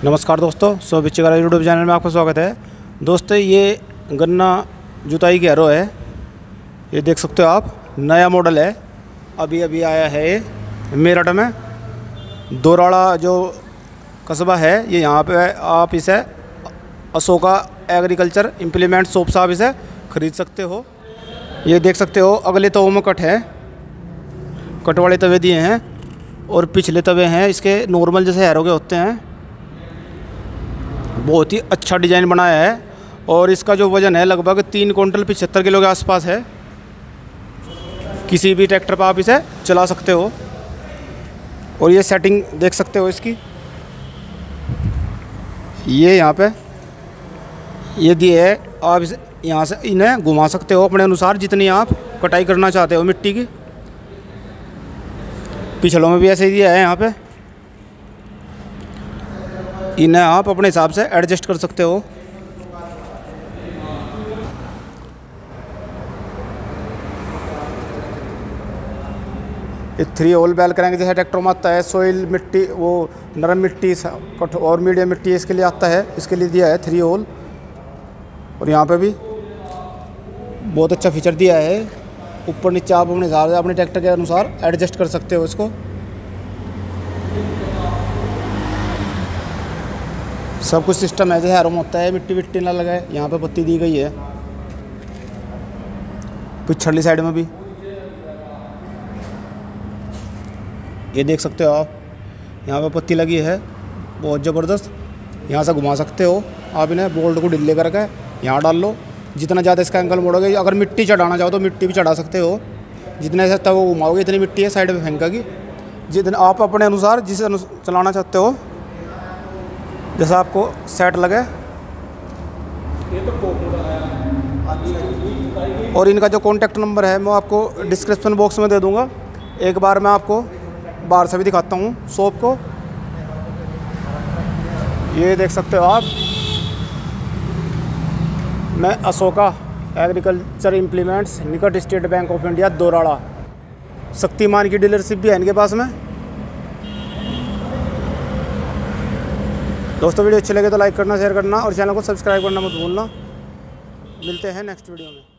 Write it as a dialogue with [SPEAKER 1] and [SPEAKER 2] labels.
[SPEAKER 1] नमस्कार दोस्तों, सो बिच्चेगारा YouTube channel में आपका स्वागत है। दोस्तों, ये गन्ना जुताई की एरो है। ये देख सकते हो आप, नया मॉडल है, अभी अभी आया है। ये मेरठ में दोराड़ा जो कस्बा है, ये यहाँ पे आप इसे अशोका एग्रीकल्चर इम्प्लीमेंट शॉप से आप इसे ख़रीद सकते हो। ये देख सकते हो, अगले तवों में कट है, कट वाले तवे दिए हैं और पिछले तवे हैं इसके नॉर्मल जैसे एरो के होते हैं। बहुत ही अच्छा डिज़ाइन बनाया है और इसका जो वज़न है लगभग 3 क्विंटल 75 किलो के आसपास है। किसी भी ट्रैक्टर पर आप इसे चला सकते हो। और ये सेटिंग देख सकते हो इसकी, ये यहाँ पे ये दिए है। आप इसे यहाँ से इन्हें घुमा सकते हो अपने अनुसार, जितनी आप कटाई करना चाहते हो मिट्टी की। पिछलों में भी ऐसे ही दिया है। यहाँ पे इन्हें आप अपने हिसाब से एडजस्ट कर सकते हो। ये 3 होल बैल करेंगे जैसे ट्रैक्टर में आता है। सॉइल मिट्टी, वो नरम मिट्टी और मीडियम मिट्टी इसके लिए आता है, इसके लिए दिया है 3 होल। और यहाँ पे भी बहुत अच्छा फीचर दिया है। ऊपर नीचे आप अपने हिसाब से अपने ट्रैक्टर के अनुसार एडजस्ट कर सकते हो इसको। सब कुछ सिस्टम है जैसे एरो में होता है, मिट्टी विट्टी ना लगाए। यहाँ पे पत्ती दी गई है, पिछली साइड में भी ये देख सकते हो आप, यहाँ पे पत्ती लगी है बहुत ज़बरदस्त। यहाँ से घुमा सकते हो आप इन्हें, बोल्ट को ढीले करके यहाँ डाल लो। जितना ज़्यादा इसका एंगल मोड़ोगे, अगर मिट्टी चढ़ाना चाहो तो मिट्टी भी चढ़ा सकते हो। जितने से तब वो घुमाओगे इतनी मिट्टी है साइड में फेंकेगी। जितना आप अपने अनुसार जिसे चलाना चाहते हो, जैसा आपको सेट लगे। और इनका जो कॉन्टैक्ट नंबर है मैं आपको डिस्क्रिप्शन बॉक्स में दे दूंगा। एक बार मैं आपको बाहर से भी दिखाता हूँ शॉप को। ये देख सकते हो आप, मैं अशोका एग्रीकल्चर इम्प्लीमेंट्स, निकट state bank of India, Dorada. Shaktiman की डीलरशिप भी है इनके पास में। दोस्तों, वीडियो अच्छे लगे तो लाइक करना, शेयर करना और चैनल को सब्सक्राइब करना मत भूलना। मिलते हैं नेक्स्ट वीडियो में।